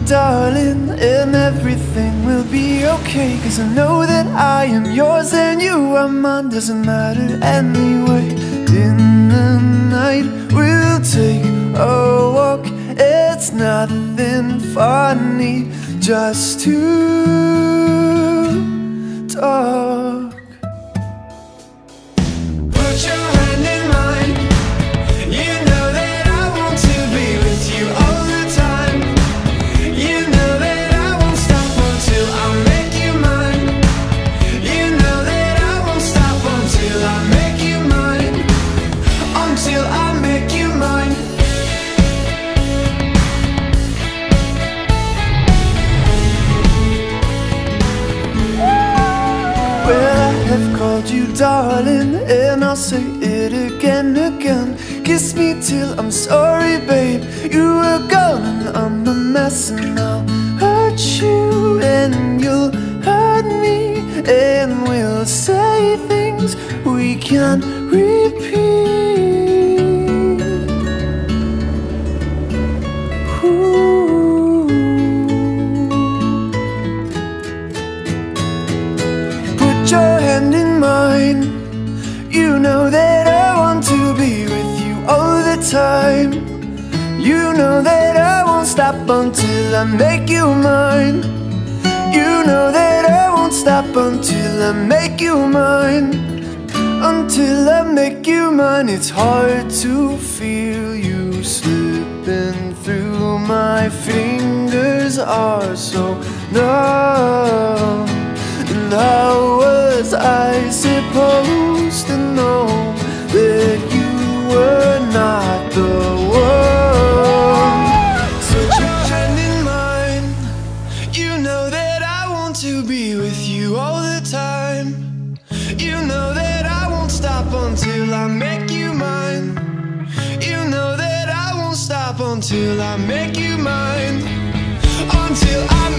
darling, and everything will be okay. 'Cause I know that I am yours and you are mine. Doesn't matter anyway. In the night we'll take a walk. It's nothing funny, just to talk. Put your hand in mine. You know that I want to be with you all the time. You know that I won't stop until I make you mine. You know that I won't stop until I make you mine. Until I make you mine. Well, I have called you darling, and I'll say it again. Kiss me till I'm sorry, babe. You were gone and I'm a mess, and I'll hurt you and you'll hurt me, and we'll say things we can't repeat. Ooh. Put your hand in mine. You know that I want to be with you all the time. You know that I won't stop until I make you mine. You know that I won't stop until I make you mine. Until I make you mine. It's hard to feel you slipping through my fingers are so numb. And how was I supposed to know that you were not the one? So put your hand in mine. You know that I want to be with you all the time. You know that I won't stop until I make you mine. You know that I won't stop until I make you mine. Until I